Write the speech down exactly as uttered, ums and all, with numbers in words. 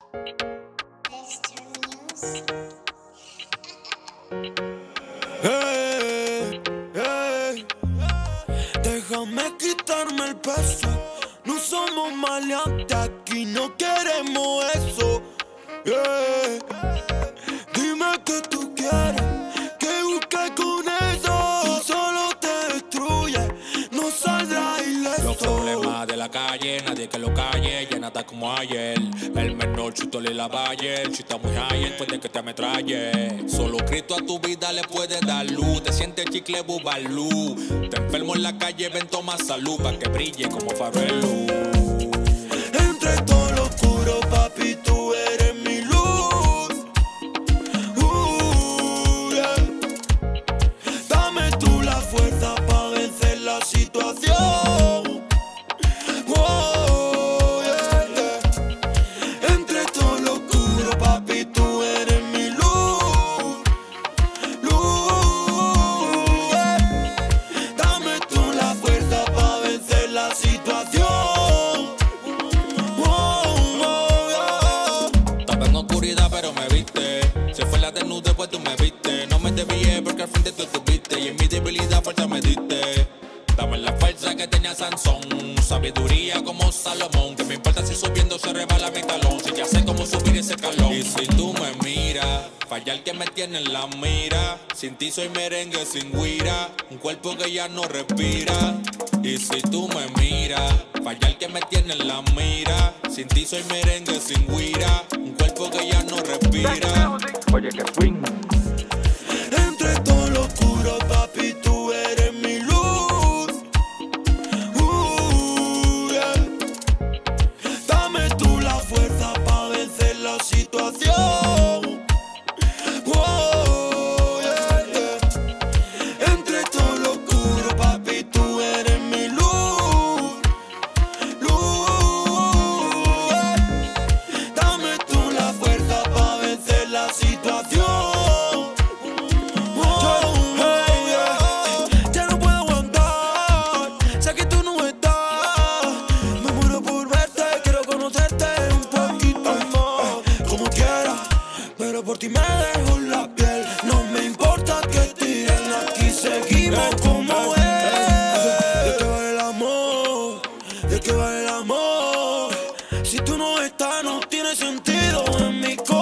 Hey, hey, déjame quitarme el peso. No somos maleantes, aquí no queremos eso. Yeah. Dime que tú quieres, que busques con eso. Si solo te destruye, no saldrás ileso. Los problemas de la calle, nadie que lo calle. Ya nada como ayer. El menor chutole la valle. Si está muy high, puede que te ametralle. Solo Cristo a tu vida le puede dar luz. Te sientes chicle bubalú. Te enfermo en la calle, ven toma salud pa' que brille como farelo. Entre todo lo oscuro, papi, tú eres mi luz. Uh, yeah. Dame tú la fuerza pa' vencer la situación. Oh, yeah, yeah. Entre todo lo oscuro, papi, tú eres mi luz. Luz, yeah. Dame tú la fuerza pa' vencer la situación. Pero me viste, se fue la desnuda, pues tú me viste. No me desvié porque al frente tú estuviste. Y en mi debilidad fuerza me diste. Dame la fuerza que tenía Sansón, sabiduría como Salomón. Que me importa si subiendo se rebala mi talón, si ya sé cómo subir ese calón. Y si tú me miras, falla el que me tiene en la mira. Sin ti soy merengue sin guira, un cuerpo que ya no respira. Y si tú me miras, falla el que me tiene en la mira. Sin ti soy merengue sin guira, un cuerpo que ya no respira. Oye, que swing. Entre todo lo oscuro, papi, tú eres mi luz. Uh, yeah. Dame tú la fuerza pa' vencer la situación. Oh, yeah, yeah. Entre todo lo oscuro, papi, tú eres mi luz. Luz, yeah. Dame tú la fuerza pa' vencer la situación. Pero por ti me dejo la piel. No me importa que tiren, aquí seguimos como es. ¿De qué vale el amor? ¿De qué vale el amor? Si tú no estás, no tiene sentido en mi corazón.